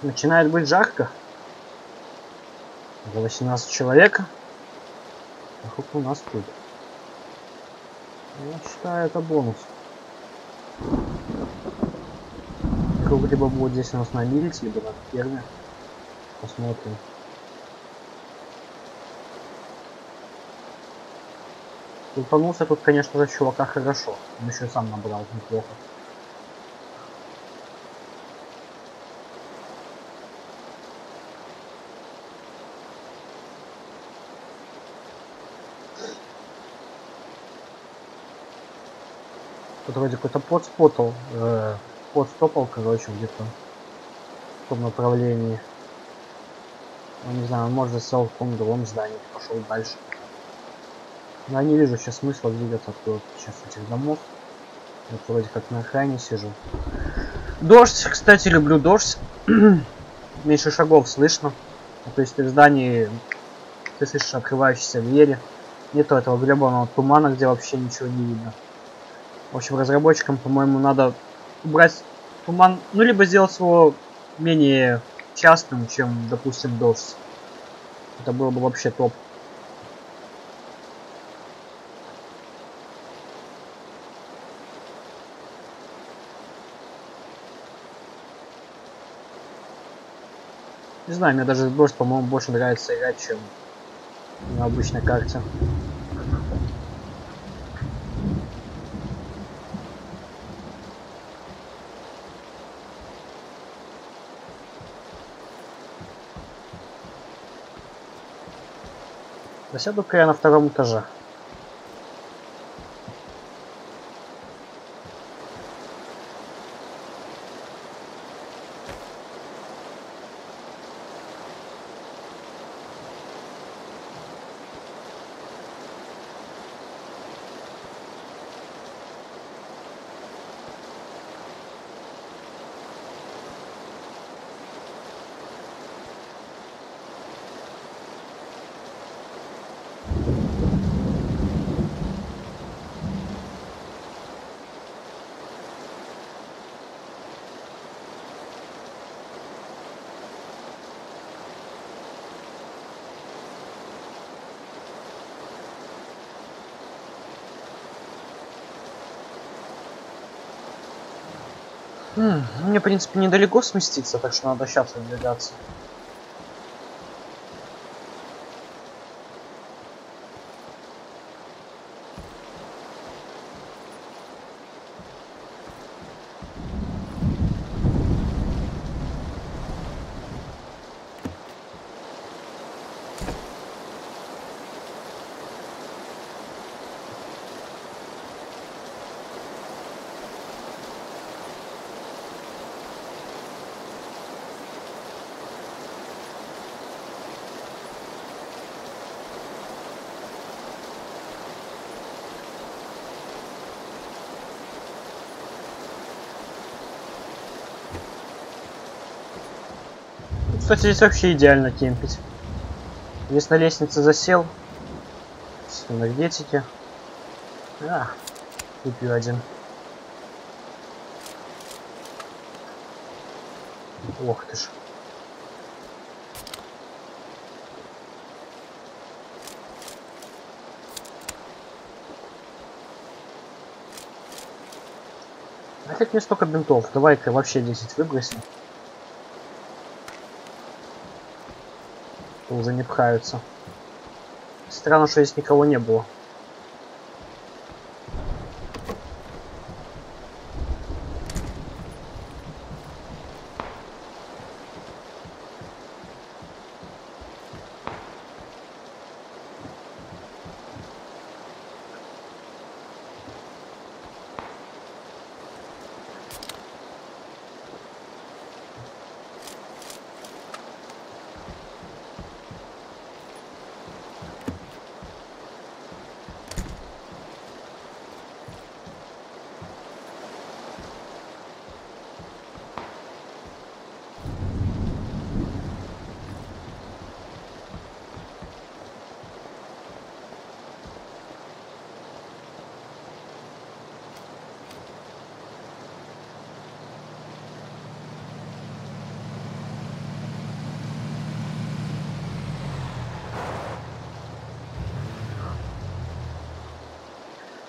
Начинает быть жарко. За 18 человек. А сколько у нас тут? Я считаю, это бонус. Круг либо будет здесь у нас на милите, либо на ферме. Посмотрим. Лутанулся тут, конечно же, чувака хорошо. Он еще сам набрал неплохо. Тут вроде какой-то пот спотал. Пот стопал, короче, где-то в том направлении. Ну, не знаю, он может стал в каком-то другом здании, пошел дальше. Но я не вижу сейчас смысла двигаться от сейчас этих домов. Я вроде как на охране сижу. Дождь, кстати, люблю дождь. Меньше шагов слышно. То есть ты в здании, ты слышишь открывающиеся двери. Нету этого гребаного тумана, где вообще ничего не видно. В общем, разработчикам, по-моему, надо убрать туман, ну, либо сделать его менее частым, чем, допустим, дождь. Это было бы вообще топ. Не знаю, мне даже дождь, по-моему, больше нравится играть, чем на обычной карте. Засяду-ка я на втором этаже. Мне, в принципе, недалеко сместиться, так что надо сейчас выдвигаться. Кстати, здесь вообще идеально кемпить. Здесь на лестнице засел. С энергетики. Выпью один. Ох ты ж. Нафиг мне столько бинтов? Давай-ка вообще 10 выбросим. Уже не пхаются. Странно, что здесь никого не было.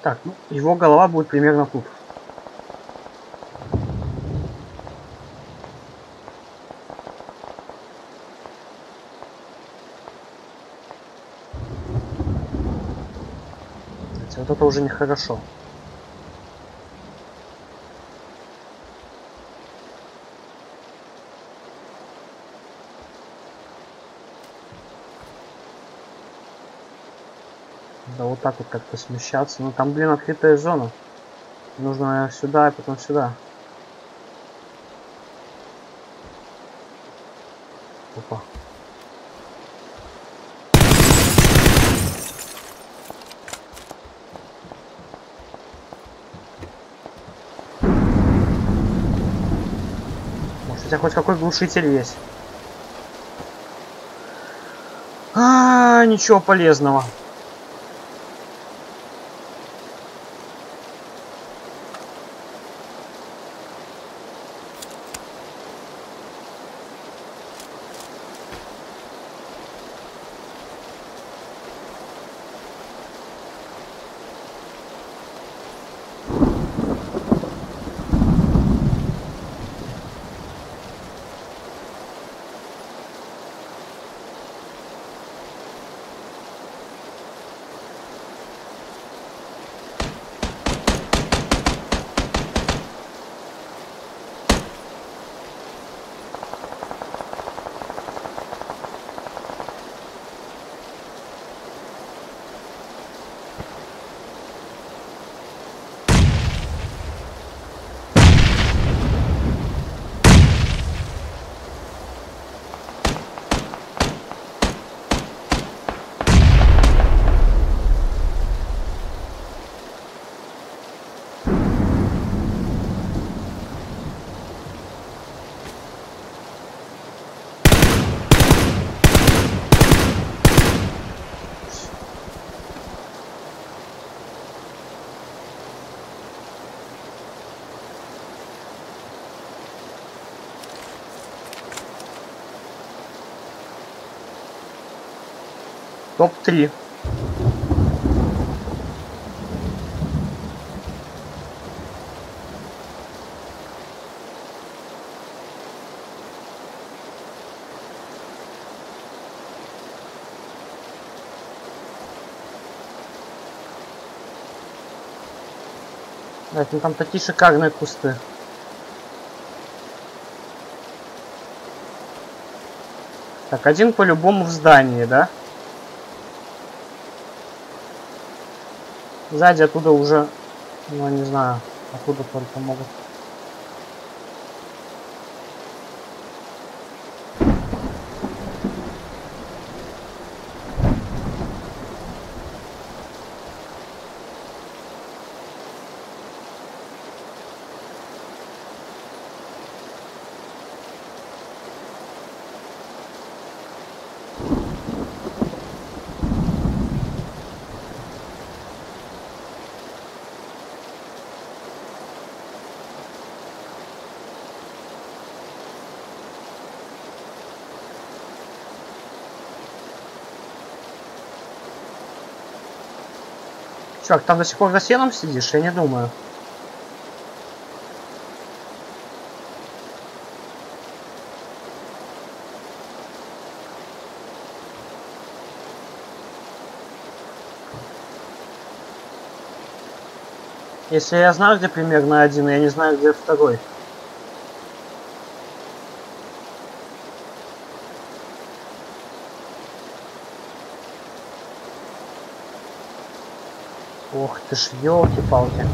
Так, ну, его голова будет примерно тут. Вот это уже нехорошо. Да вот так вот как-то смещаться. Ну там, блин, открытая зона. Нужно, наверное, сюда, и потом сюда. Опа. Может, у тебя хоть какой глушитель есть? Ничего полезного. Топ-3. Ну там такие шикарные кусты. Так, один по-любому в здании, да? Сзади оттуда уже, ну, не знаю, оттуда только могут. Чувак, там до сих пор за стеном сидишь? Я не думаю. Если я знаю, где примерно один, я не знаю, где второй. Ох ты ж, елки-палки.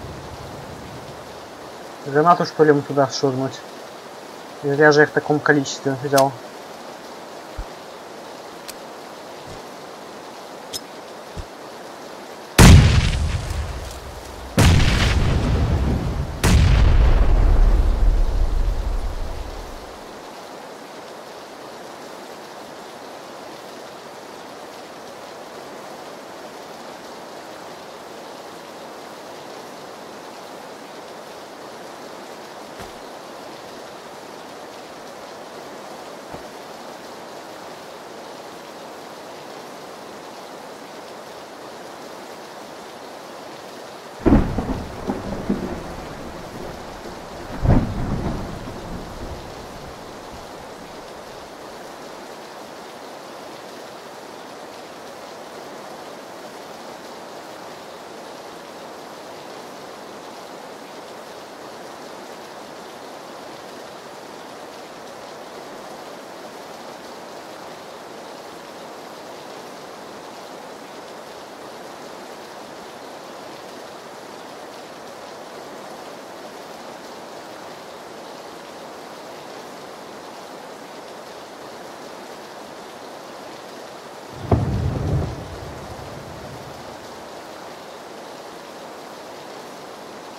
Гранату, что ли, ему туда шурнуть? Или я же их в таком количестве взял?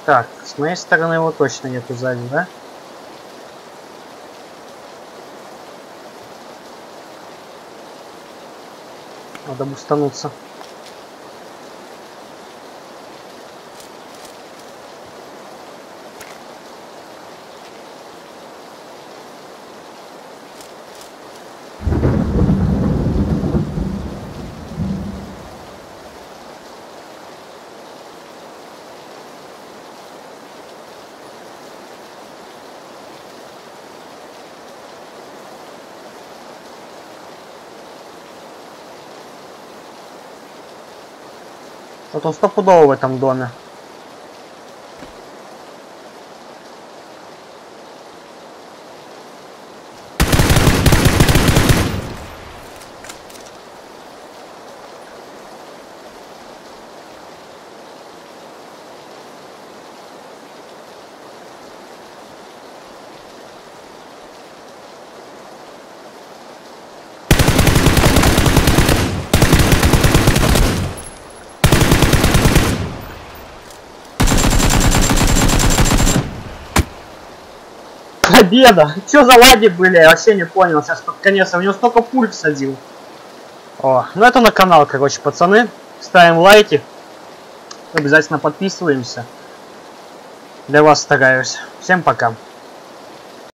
Так, с моей стороны его точно нету сзади, да? Надо бустануться. Вот он стопудово в этом доме. Победа! Что за лаги были? Я вообще не понял. Сейчас под конец у него столько пуль всадил. О, ну это на канал, короче, пацаны. Ставим лайки. Обязательно подписываемся. Для вас стараюсь. Всем пока.